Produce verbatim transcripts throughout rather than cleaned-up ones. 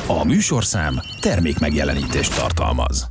A műsorszám termékmegjelenítést tartalmaz.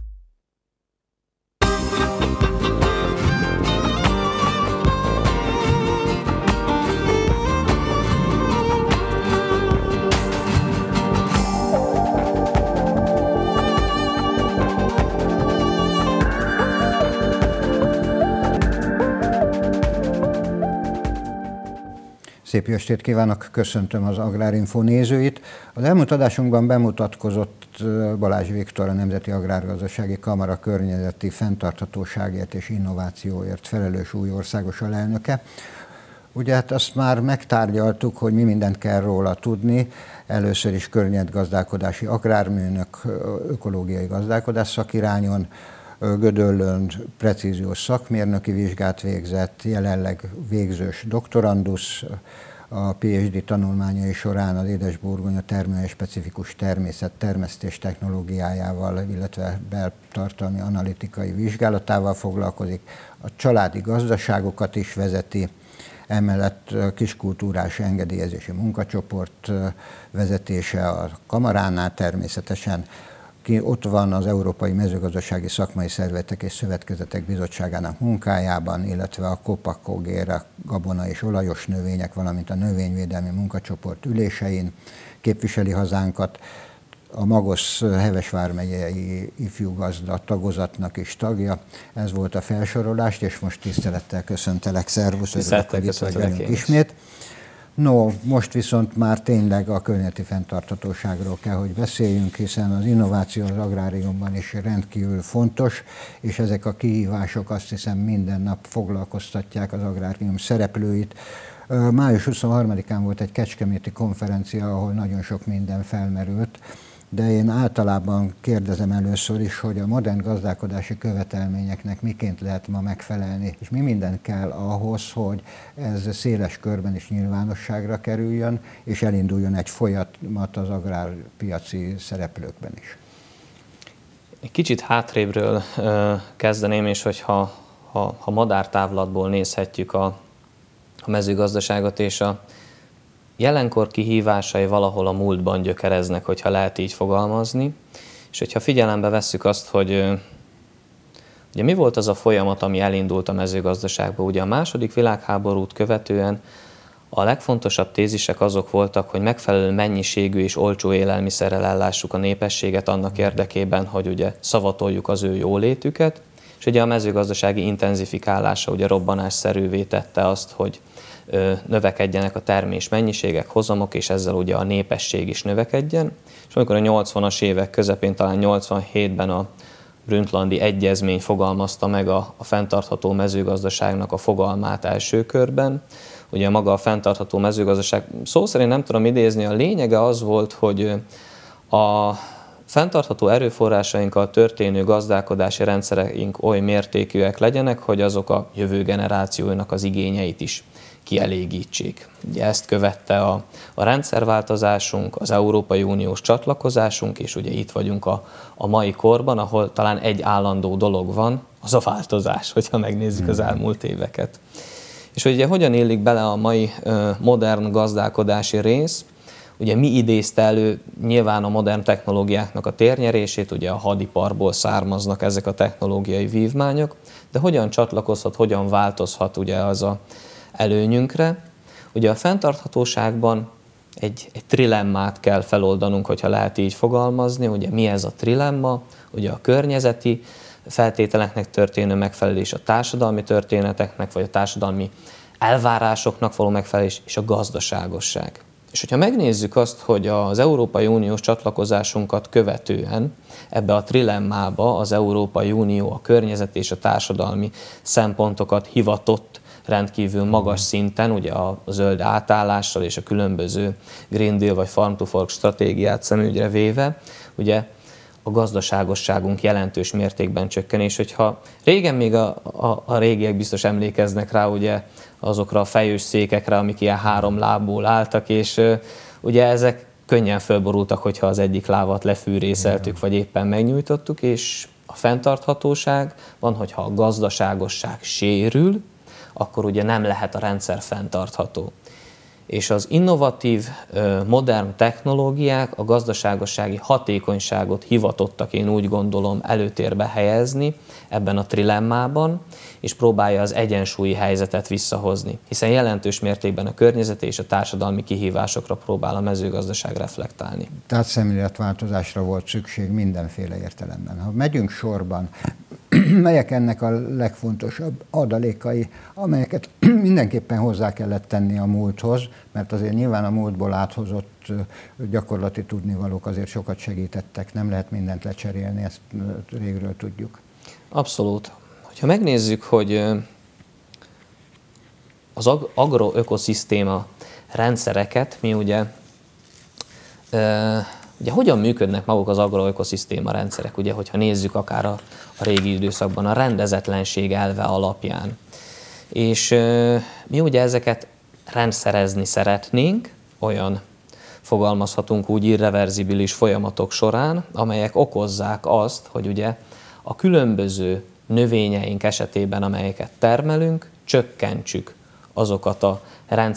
Szép jó estét kívánok, köszöntöm az Agrárinfo nézőit. Az elmúlt adásunkban bemutatkozott Balázs Viktor, a Nemzeti Agrárgazdasági Kamara környezeti fenntarthatóságért és innovációért felelős új országos alelnöke. Ugye hát azt már megtárgyaltuk, hogy mi mindent kell róla tudni. Először is környezetgazdálkodási agrárműnök, ökológiai gazdálkodás szakirányon, Gödöllőn precíziós szakmérnöki vizsgát végzett, jelenleg végzős doktorandusz, a PhD tanulmányai során az édesburgonya termelőspecifikus természet termesztés technológiájával, illetve beltartalmi analitikai vizsgálatával foglalkozik, a családi gazdaságokat is vezeti, emellett kiskultúrás engedélyezési munkacsoport vezetése a kamaránál természetesen. Ott van az Európai Mezőgazdasági Szakmai Szervezetek és Szövetkezetek Bizottságának munkájában, illetve a Kopakogéra gabona és olajos növények, valamint a növényvédelmi munkacsoport ülésein képviseli hazánkat. A Magosz Heves vármegyei ifjú gazda tagozatnak is tagja. Ez volt a felsorolás, és most tisztelettel köszöntelek, szervusz, örülök, hogy itt vagy velünk ismét. No, most viszont már tényleg a környezeti fenntarthatóságról kell, hogy beszéljünk, hiszen az innováció az agráriumban is rendkívül fontos, és ezek a kihívások azt hiszem minden nap foglalkoztatják az agrárium szereplőit. május huszonharmadikán volt egy kecskeméti konferencia, ahol nagyon sok minden felmerült, de én általában kérdezem először is, hogy a modern gazdálkodási követelményeknek miként lehet ma megfelelni, és mi minden kell ahhoz, hogy ez széles körben is nyilvánosságra kerüljön, és elinduljon egy folyamat az agrárpiaci szereplőkben is. Egy kicsit hátrébről uh, kezdeném, és hogyha ha, ha madártávlatból nézhetjük a, a mezőgazdaságot, és a jelenkor kihívásai valahol a múltban gyökereznek, hogyha lehet így fogalmazni, és hogyha figyelembe vesszük azt, hogy ugye mi volt az a folyamat, ami elindult a mezőgazdaságba. Ugye a második világháborút követően a legfontosabb tézisek azok voltak, hogy megfelelő mennyiségű és olcsó élelmiszerrel ellássuk a népességet annak érdekében, hogy ugye szavatoljuk az ő jólétüket, és ugye a mezőgazdasági intenzifikálása ugye robbanásszerűvé tette azt, hogy növekedjenek a termés mennyiségek, hozamok, és ezzel ugye a népesség is növekedjen. És amikor a nyolcvanas évek közepén, talán nyolcvanhétben a Brundtlandi Egyezmény fogalmazta meg a, a fenntartható mezőgazdaságnak a fogalmát első körben. Ugye maga a fenntartható mezőgazdaság, szó szerint nem tudom idézni, a lényege az volt, hogy a fenntartható erőforrásainkkal történő gazdálkodási rendszereink oly mértékűek legyenek, hogy azok a jövő generációinak az igényeit is kielégítsék. Ugye ezt követte a, a rendszerváltozásunk, az Európai Uniós csatlakozásunk, és ugye itt vagyunk a, a mai korban, ahol talán egy állandó dolog van, az a változás, hogyha megnézzük az elmúlt éveket. És ugye hogyan illik bele a mai uh, modern gazdálkodási rész? Ugye mi idézte elő nyilván a modern technológiáknak a térnyerését, ugye a hadiparból származnak ezek a technológiai vívmányok, de hogyan csatlakozhat, hogyan változhat ugye az a előnyünkre. Ugye a fenntarthatóságban egy, egy trilemmát kell feloldanunk, hogyha lehet így fogalmazni. Ugye mi ez a trilemma? Ugye a környezeti feltételeknek történő megfelelés, a társadalmi történeteknek, vagy a társadalmi elvárásoknak való megfelelés, és a gazdaságosság. És hogyha megnézzük azt, hogy az Európai Uniós csatlakozásunkat követően ebbe a trilemmába az Európai Unió a környezet és a társadalmi szempontokat hivatott rendkívül magas szinten, ugye a zöld átállással és a különböző Green Deal vagy Farm to Fork stratégiát szemügyre véve, ugye a gazdaságosságunk jelentős mértékben csökken, és hogyha régen még a, a, a régiek biztos emlékeznek rá, ugye azokra a fejős székekre, amik ilyen három lábból álltak, és uh, ugye ezek könnyen fölborultak, hogyha az egyik lábat lefűrészeltük, vagy éppen megnyújtottuk, és a fenntarthatóság van, hogyha a gazdaságosság sérül, akkor ugye nem lehet a rendszer fenntartható. és az innovatív, modern technológiák a gazdaságossági hatékonyságot hivatottak, én úgy gondolom, előtérbe helyezni ebben a trilemmában, és próbálja az egyensúlyi helyzetet visszahozni, hiszen jelentős mértékben a környezeti és a társadalmi kihívásokra próbál a mezőgazdaság reflektálni. Tehát szemléletváltozásra volt szükség mindenféle értelemben. Ha megyünk sorban, melyek ennek a legfontosabb adalékai, amelyeket mindenképpen hozzá kellett tenni a múlthoz, mert azért nyilván a múltból áthozott gyakorlati tudnivalók azért sokat segítettek, nem lehet mindent lecserélni, ezt régről tudjuk. Abszolút. Ha megnézzük, hogy az agroökoszisztéma rendszereket, mi ugye, ugye hogyan működnek maguk az agroökoszisztéma rendszerek, ugye, hogyha nézzük akár a, a régi időszakban a rendezetlenség elve alapján. És mi ugye ezeket rendszerezni szeretnénk, olyan fogalmazhatunk úgy irreverzibilis folyamatok során, amelyek okozzák azt, hogy ugye a különböző növényeink esetében, amelyeket termelünk, csökkentsük azokat a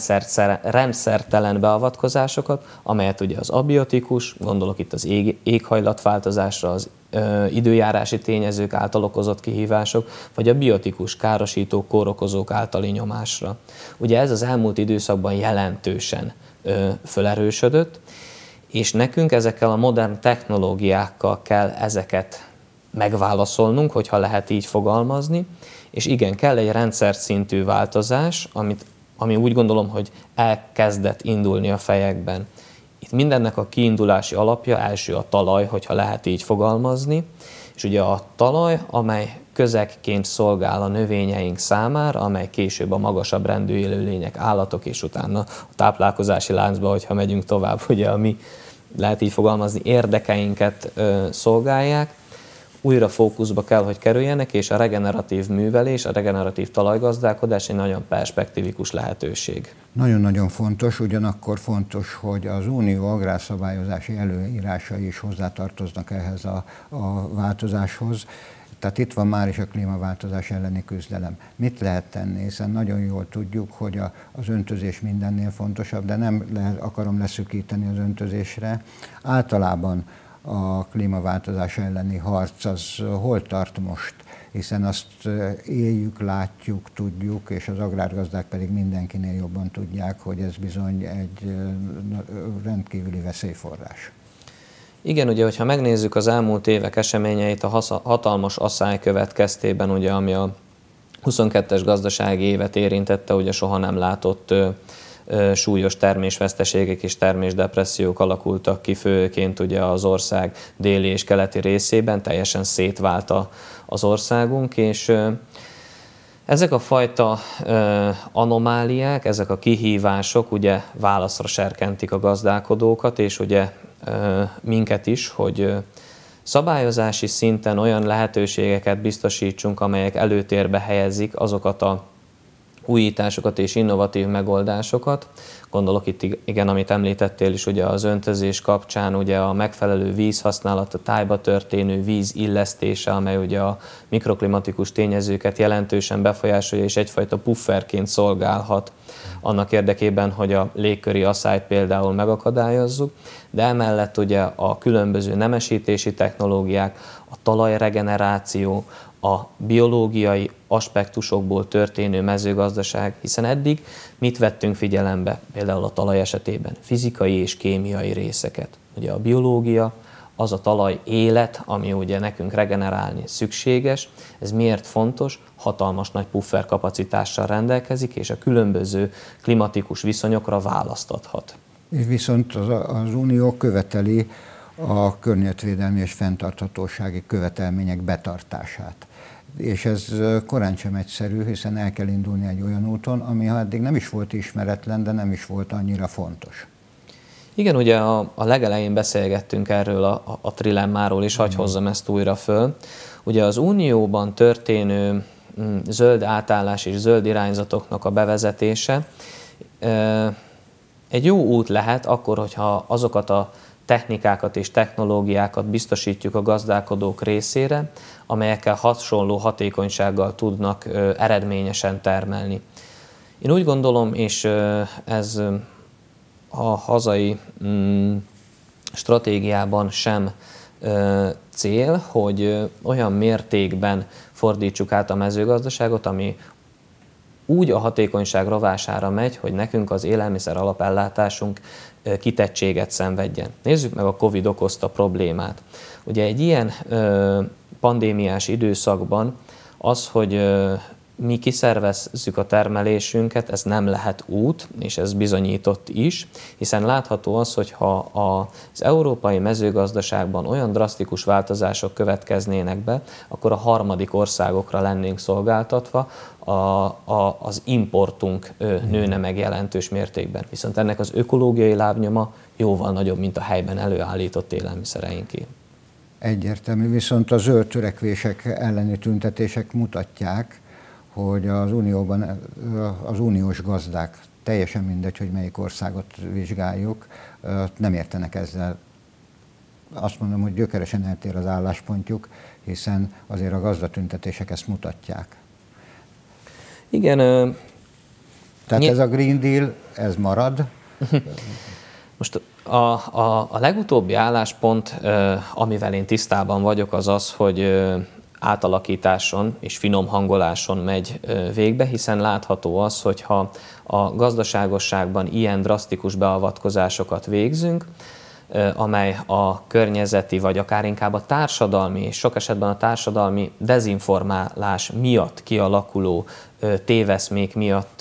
rendszertelen beavatkozásokat, amelyet ugye az abiotikus, gondolok itt az ég, éghajlatváltozásra, az ö, időjárási tényezők által okozott kihívások, vagy a biotikus károsítók, kórokozók általi nyomásra. Ugye ez az elmúlt időszakban jelentősen ö, fölerősödött, és nekünk ezekkel a modern technológiákkal kell ezeket megválaszolnunk, hogyha lehet így fogalmazni, és igen, kell egy rendszer szintű változás, amit, ami úgy gondolom, hogy elkezdett indulni a fejekben. Itt mindennek a kiindulási alapja első a talaj, hogyha lehet így fogalmazni, és ugye a talaj, amely közegként szolgál a növényeink számára, amely később a magasabb rendű élőlények, állatok, és utána a táplálkozási láncba, hogyha megyünk tovább, ugye a mi, lehet így fogalmazni, érdekeinket ö, szolgálják, újra fókuszba kell, hogy kerüljenek, és a regeneratív művelés, a regeneratív talajgazdálkodás egy nagyon perspektívikus lehetőség. Nagyon-nagyon fontos, ugyanakkor fontos, hogy az unió agrárszabályozási előírásai is hozzátartoznak ehhez a, a változáshoz. Tehát itt van már is a klímaváltozás elleni küzdelem. Mit lehet tenni? Hiszen nagyon jól tudjuk, hogy a, az öntözés mindennél fontosabb, de nem le, akarom leszűkíteni az öntözésre. Általában a klímaváltozás elleni harc az hol tart most, hiszen azt éljük, látjuk, tudjuk, és az agrárgazdák pedig mindenkinél jobban tudják, hogy ez bizony egy rendkívüli veszélyforrás. Igen, ugye, hogyha megnézzük az elmúlt évek eseményeit, a hatalmas asszály következtében, ugye, ami a huszonkettes gazdasági évet érintette, ugye soha nem látott súlyos termésveszteségek és termésdepressziók alakultak ki, főként ugye az ország déli és keleti részében, teljesen szétvált az országunk, és ezek a fajta anomáliák, ezek a kihívások ugye válaszra serkentik a gazdálkodókat, és ugye minket is, hogy szabályozási szinten olyan lehetőségeket biztosítsunk, amelyek előtérbe helyezik azokat a újításokat és innovatív megoldásokat. Gondolok itt igen, amit említettél is, ugye az öntözés kapcsán ugye a megfelelő vízhasználat, a tájba történő víz illesztése, amely ugye a mikroklimatikus tényezőket jelentősen befolyásolja és egyfajta pufferként szolgálhat annak érdekében, hogy a légköri asszályt például megakadályozzuk, de emellett ugye a különböző nemesítési technológiák, a talajregeneráció, a biológiai aspektusokból történő mezőgazdaság, hiszen eddig mit vettünk figyelembe, például a talaj esetében? Fizikai és kémiai részeket. Ugye a biológia, az a talaj élet, ami ugye nekünk regenerálni szükséges. Ez miért fontos? Hatalmas nagy puffer kapacitással rendelkezik, és a különböző klimatikus viszonyokra választathat. Viszont az, az Unió követeli a környezetvédelmi és fenntarthatósági követelmények betartását. És ez korán sem egyszerű, hiszen el kell indulni egy olyan úton, ami ha eddig nem is volt ismeretlen, de nem is volt annyira fontos. Igen, ugye a, a legelején beszélgettünk erről a, a, a trilemmáról, és hagy hozzam ezt újra föl. Ugye az Unióban történő m, zöld átállás és zöld irányzatoknak a bevezetése e, egy jó út lehet akkor, hogyha azokat a technikákat és technológiákat biztosítjuk a gazdálkodók részére, amelyekkel hasonló hatékonysággal tudnak ö, eredményesen termelni. Én úgy gondolom, és ö, ez a hazai mm, stratégiában sem ö, cél, hogy ö, olyan mértékben fordítsuk át a mezőgazdaságot, ami úgy a hatékonyság rovására megy, hogy nekünk az élelmiszer alapellátásunk ö, kitettséget szenvedjen. Nézzük meg a Covid okozta problémát. Ugye egy ilyen ö, pandémiás időszakban az, hogy ö, mi kiszervezzük a termelésünket, ez nem lehet út, és ez bizonyított is, hiszen látható az, hogy ha az európai mezőgazdaságban olyan drasztikus változások következnének be, akkor a harmadik országokra lennénk szolgáltatva, a, a, az importunk nőne meg jelentős mértékben. Viszont ennek az ökológiai lábnyoma jóval nagyobb, mint a helyben előállított élelmiszereinké. Egyértelmű, viszont a zöld törekvések elleni tüntetések mutatják, hogy az Unióban az uniós gazdák, teljesen mindegy, hogy melyik országot vizsgáljuk, nem értenek ezzel. Azt mondom, hogy gyökeresen eltér az álláspontjuk, hiszen azért a gazdatüntetések ezt mutatják. Igen. Tehát ny- ez a Green Deal, ez marad. Most a, a, a legutóbbi álláspont, amivel én tisztában vagyok, az az, hogy átalakításon és finom hangoláson megy végbe, hiszen látható az, hogy ha a gazdaságosságban ilyen drasztikus beavatkozásokat végzünk, amely a környezeti, vagy akár inkább a társadalmi, és sok esetben a társadalmi dezinformálás miatt kialakuló téveszmék miatt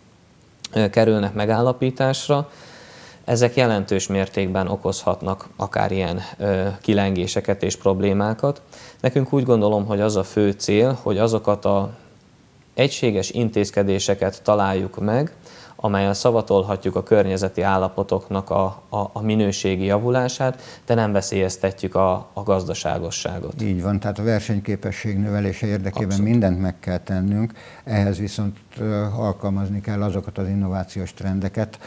kerülnek megállapításra, ezek jelentős mértékben okozhatnak akár ilyen ö, kilengéseket és problémákat. Nekünk úgy gondolom, hogy az a fő cél, hogy azokat az egységes intézkedéseket találjuk meg, amellyel szavatolhatjuk a környezeti állapotoknak a, a, a minőségi javulását, de nem veszélyeztetjük a, a gazdaságosságot. Így van, tehát a versenyképesség növelése érdekében Abszolút. Mindent meg kell tennünk, ehhez viszont alkalmazni kell azokat az innovációs trendeket,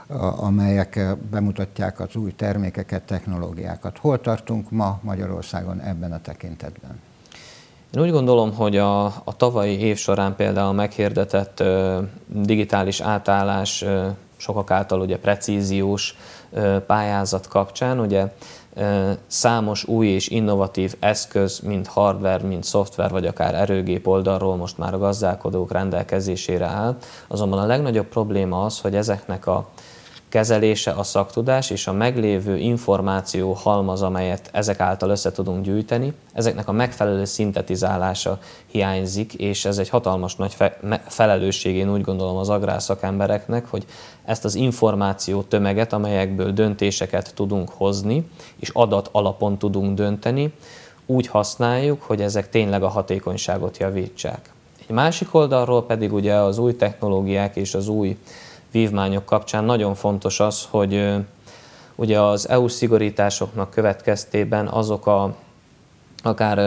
amelyek bemutatják az új termékeket, technológiákat. Hol tartunk ma Magyarországon ebben a tekintetben? Én úgy gondolom, hogy a, a tavalyi év során például meghirdetett ö, digitális átállás ö, sokak által ugye precíziós ö, pályázat kapcsán ugye ö, számos új és innovatív eszköz, mint hardware, mint szoftver, vagy akár erőgép oldalról most már a gazdálkodók rendelkezésére áll. Azonban a legnagyobb probléma az, hogy ezeknek a kezelése, a szaktudás és a meglévő információ halmaz, amelyet ezek által össze tudunk gyűjteni, ezeknek a megfelelő szintetizálása hiányzik, és ez egy hatalmas nagy fe- felelősség, én úgy gondolom, az agrárszakembereknek, hogy ezt az információ tömeget, amelyekből döntéseket tudunk hozni, és adat alapon tudunk dönteni, úgy használjuk, hogy ezek tényleg a hatékonyságot javítsák. Egy másik oldalról pedig ugye az új technológiák és az új vívmányok kapcsán nagyon fontos az, hogy ugye az é u szigorításoknak következtében azok a akár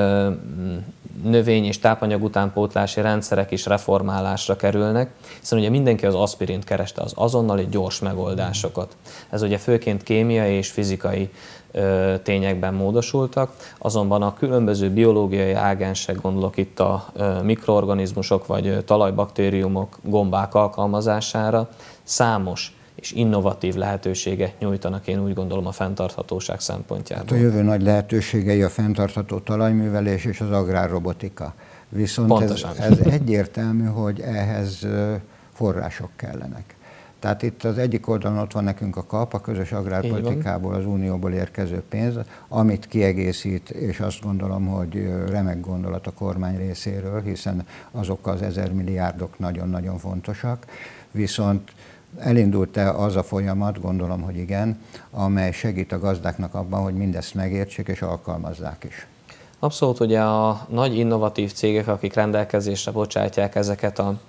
növény- és tápanyag utánpótlási rendszerek is reformálásra kerülnek, hiszen ugye mindenki az aspirint kereste, az azonnali gyors megoldásokat. Ez ugye főként kémiai és fizikai ö, tényekben módosultak, azonban a különböző biológiai ágensek, gondolok itt a ö, mikroorganizmusok vagy talajbaktériumok, gombák alkalmazására számos és innovatív lehetőséget nyújtanak, én úgy gondolom, a fenntarthatóság szempontjából. Hát a jövő nagy lehetőségei a fenntartható talajművelés és az agrárrobotika. Viszont ez, ez egyértelmű, hogy ehhez források kellenek. Tehát itt az egyik oldalon ott van nekünk a kap, a közös agrárpolitikából, az unióból érkező pénz, amit kiegészít, és azt gondolom, hogy remek gondolat a kormány részéről, hiszen azok az ezer milliárdok nagyon-nagyon fontosak. Viszont elindult-e az a folyamat, gondolom, hogy igen, amely segít a gazdáknak abban, hogy mindezt megértsék és alkalmazzák is? Abszolút, ugye a nagy innovatív cégek, akik rendelkezésre bocsátják ezeket a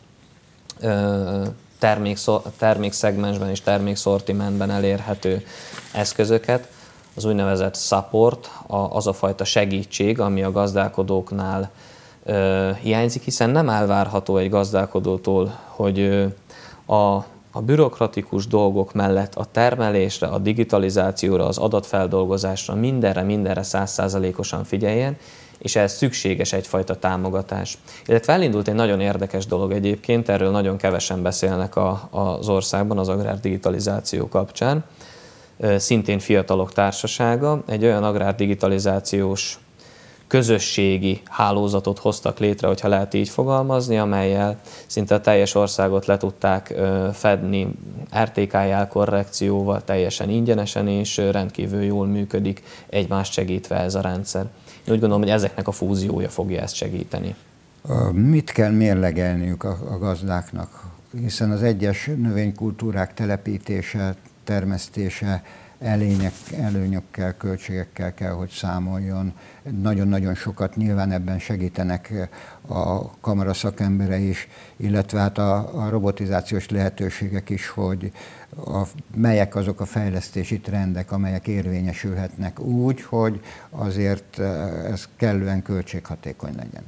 ö, termék, termékszegmensben és termékszortimentben elérhető eszközöket, az úgynevezett support, az a fajta segítség, ami a gazdálkodóknál ö, hiányzik, hiszen nem elvárható egy gazdálkodótól, hogy ö, a a bürokratikus dolgok mellett a termelésre, a digitalizációra, az adatfeldolgozásra, mindenre, mindenre száz százalékosan figyeljen, és ehhez szükséges egyfajta támogatás. Illetve elindult egy nagyon érdekes dolog egyébként, erről nagyon kevesen beszélnek a, az országban az agrárdigitalizáció kapcsán. Szintén Fiatalok Társasága, egy olyan agrárdigitalizációs közösségi hálózatot hoztak létre, hogyha lehet így fogalmazni, amellyel szinte a teljes országot le tudták fedni er té ká jelkorrekcióval, teljesen ingyenesen, és rendkívül jól működik, egymást segítve ez a rendszer. Én úgy gondolom, hogy ezeknek a fúziója fogja ezt segíteni. Mit kell mérlegelniük a, a gazdáknak? Hiszen az egyes növénykultúrák telepítése, termesztése elények, előnyökkel, költségekkel kell, hogy számoljon. Nagyon-nagyon sokat nyilván ebben segítenek a kamara szakemberei is, illetve hát a, a robotizációs lehetőségek is, hogy a, melyek azok a fejlesztési trendek, amelyek érvényesülhetnek úgy, hogy azért ez kellően költséghatékony legyen.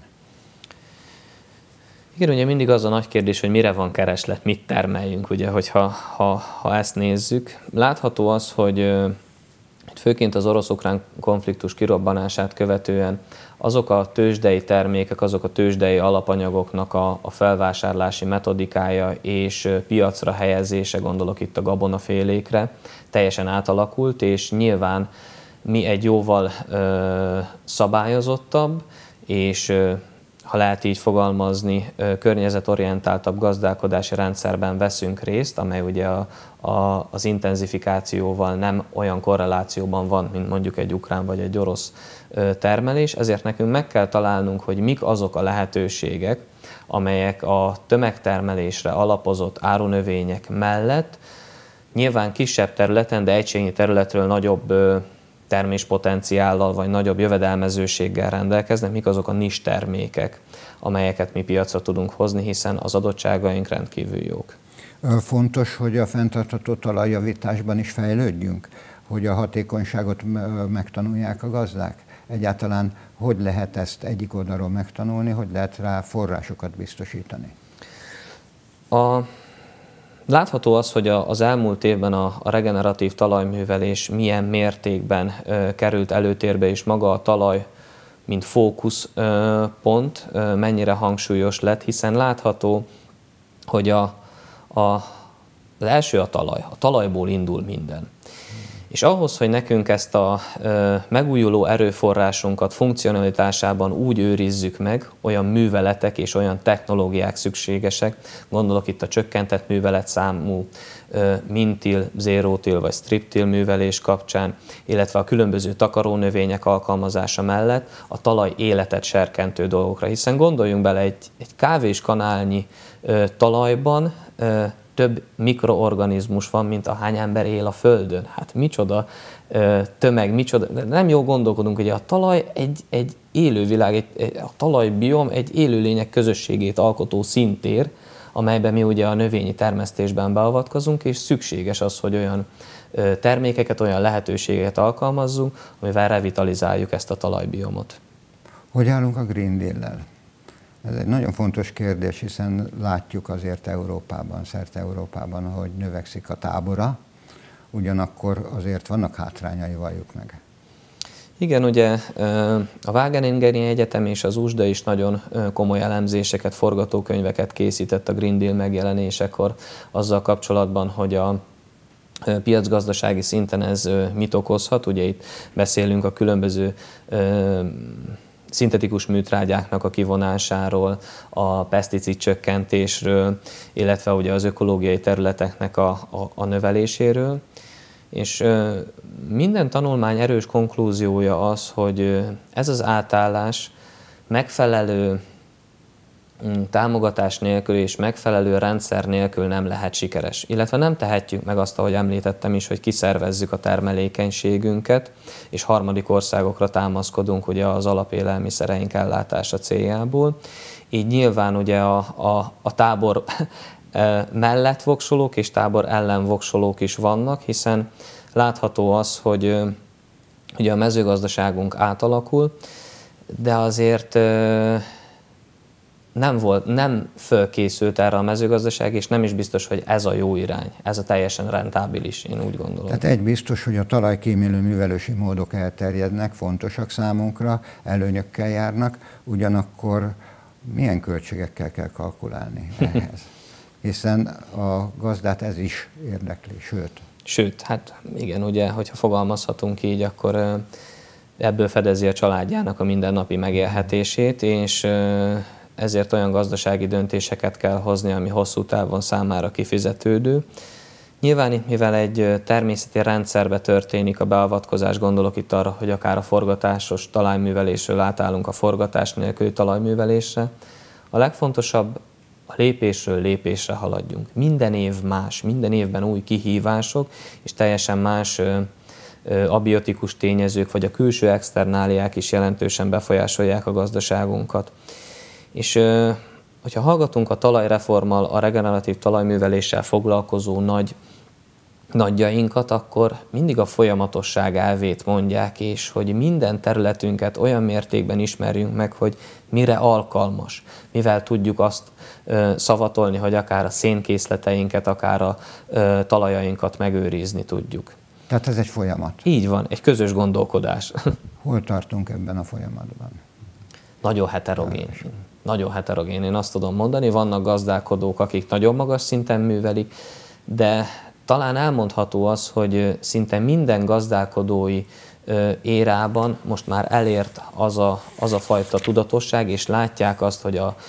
Igen, ugye mindig az a nagy kérdés, hogy mire van kereslet, mit termeljünk, ugye, hogyha ha, ha ezt nézzük. Látható az, hogy főként az orosz-ukrán konfliktus kirobbanását követően azok a tőzsdei termékek, azok a tőzsdei alapanyagoknak a, a felvásárlási metodikája és piacra helyezése, gondolok itt a gabonafélékre, teljesen átalakult, és nyilván mi egy jóval ö, szabályozottabb és ö, ha lehet így fogalmazni, környezetorientáltabb gazdálkodási rendszerben veszünk részt, amely ugye a, a, az intenzifikációval nem olyan korrelációban van, mint mondjuk egy ukrán vagy egy orosz termelés, ezért nekünk meg kell találnunk, hogy mik azok a lehetőségek, amelyek a tömegtermelésre alapozott árunövények mellett nyilván kisebb területen, de egységnyi területről nagyobb terméspotenciállal vagy nagyobb jövedelmezőséggel rendelkeznek, mik azok a nis termékek, amelyeket mi piacra tudunk hozni, hiszen az adottságaink rendkívül jók. Fontos, hogy a fenntartható talajjavításban is fejlődjünk, hogy a hatékonyságot megtanulják a gazdák. Egyáltalán hogy lehet ezt egyik oldalról megtanulni, hogy lehet rá forrásokat biztosítani? A Látható az, hogy az elmúlt évben a, a regeneratív talajművelés milyen mértékben ö, került előtérbe, és maga a talaj, mint fókuszpont ö, mennyire hangsúlyos lett, hiszen látható, hogy a, a, az első a talaj, a talajból indul minden. És ahhoz, hogy nekünk ezt a ö, megújuló erőforrásunkat funkcionalitásában úgy őrizzük meg, olyan műveletek és olyan technológiák szükségesek, gondolok itt a csökkentett műveletszámú ö, mintil, zérótil vagy striptil művelés kapcsán, illetve a különböző takarónövények alkalmazása mellett a talaj életet serkentő dolgokra. Hiszen gondoljunk bele, egy, egy kávéskanálnyi ö, talajban ö, több mikroorganizmus van, mint ahány ember él a Földön. Hát micsoda tömeg, micsoda. Nem jól gondolkodunk, hogy a talaj egy, egy élővilág, egy, a talajbiom egy élőlények közösségét alkotó szintér, amelyben mi ugye a növényi termesztésben beavatkozunk, és szükséges az, hogy olyan termékeket, olyan lehetőségeket alkalmazzunk, amivel revitalizáljuk ezt a talajbiomot. Hogy állunk a Green Deal-lel? Ez egy nagyon fontos kérdés, hiszen látjuk azért Európában, szerte Európában, hogy növekszik a tábora, ugyanakkor azért vannak hátrányai, valljuk meg. Igen, ugye a Wageningeni Egyetem és az u es dé á is nagyon komoly elemzéseket, forgatókönyveket készített a Green Deal megjelenésekor azzal kapcsolatban, hogy a piacgazdasági szinten ez mit okozhat. Ugye itt beszélünk a különböző szintetikus műtrágyáknak a kivonásáról, a peszticid csökkentésről, illetve ugye az ökológiai területeknek a, a, a növeléséről. És minden tanulmány erős konklúziója az, hogy ez az átállás megfelelő támogatás nélkül és megfelelő rendszer nélkül nem lehet sikeres. Illetve nem tehetjük meg azt, ahogy említettem is, hogy kiszervezzük a termelékenységünket, és harmadik országokra támaszkodunk ugye az alapélelmiszereink ellátása céljából. Így nyilván ugye a, a, a tábor mellett voksolók és tábor ellen voksolók is vannak, hiszen látható az, hogy ugye a mezőgazdaságunk átalakul, de azért nem volt, nem fölkészült erre a mezőgazdaság, és nem is biztos, hogy ez a jó irány, ez a teljesen rentábilis, én úgy gondolom. Tehát egy biztos, hogy a talajkímélő művelési módok elterjednek, fontosak számunkra, előnyökkel járnak, ugyanakkor milyen költségekkel kell kalkulálni ehhez? Hiszen a gazdát ez is érdekli, sőt. Sőt, hát igen, ugye, hogyha fogalmazhatunk így, akkor ebből fedezi a családjának a mindennapi megélhetését, és ezért olyan gazdasági döntéseket kell hozni, ami hosszú távon számára kifizetődő. Nyilván itt, mivel egy természeti rendszerbe történik a beavatkozás, gondolok itt arra, hogy akár a forgatásos talajművelésről átállunk a forgatás nélküli talajművelésre, a legfontosabb a lépésről lépésre haladjunk. Minden év más, minden évben új kihívások, és teljesen más abiotikus tényezők, vagy a külső externáliák is jelentősen befolyásolják a gazdaságunkat. És hogyha hallgatunk a talajreformmal, a regeneratív talajműveléssel foglalkozó nagy nagyjainkat, akkor mindig a folyamatosság elvét mondják, és hogy minden területünket olyan mértékben ismerjünk meg, hogy mire alkalmas, mivel tudjuk azt ö, szavatolni, hogy akár a szénkészleteinket, akár a ö, talajainkat megőrizni tudjuk. Tehát ez egy folyamat. Így van, egy közös gondolkodás. Hol tartunk ebben a folyamatban? Nagyon heterogén. Nagyon heterogén, én azt tudom mondani. Vannak gazdálkodók, akik nagyon magas szinten művelik, de talán elmondható az, hogy szinte minden gazdálkodói érában most már elért az a, az a fajta tudatosság, és látják azt, hogy a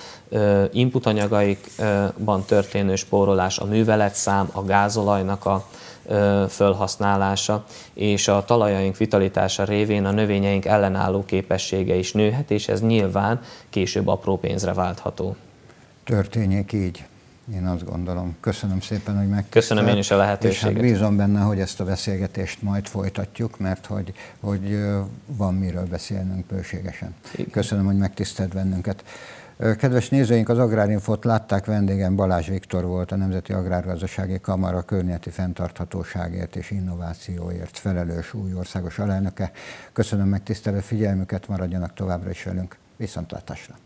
inputanyagaikban történő spórolás, a műveletszám, a gázolajnak a felhasználása és a talajaink vitalitása révén a növényeink ellenálló képessége is nőhet, és ez nyilván később apró pénzre váltható. Történjék így. Én azt gondolom. Köszönöm szépen, hogy megtisztelt. Köszönöm én is a lehetőséget. És hát bízom benne, hogy ezt a beszélgetést majd folytatjuk, mert hogy, hogy van miről beszélnünk bőségesen. Igen. Köszönöm, hogy megtisztelt bennünket. Kedves nézőink, az Agrárinfót látták, vendégem Balázs Viktor volt, a Nemzeti Agrárgazdasági Kamara környezeti fenntarthatóságért és innovációért felelős új országos alelnöke. Köszönöm megtisztelő figyelmüket, maradjanak továbbra is velünk. Viszontlátásra!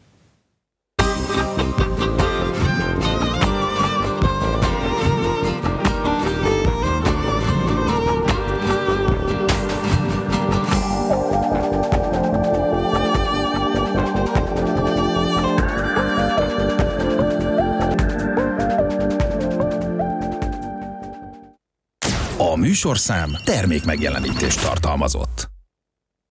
A műsorszám termék megjelenítést tartalmazott.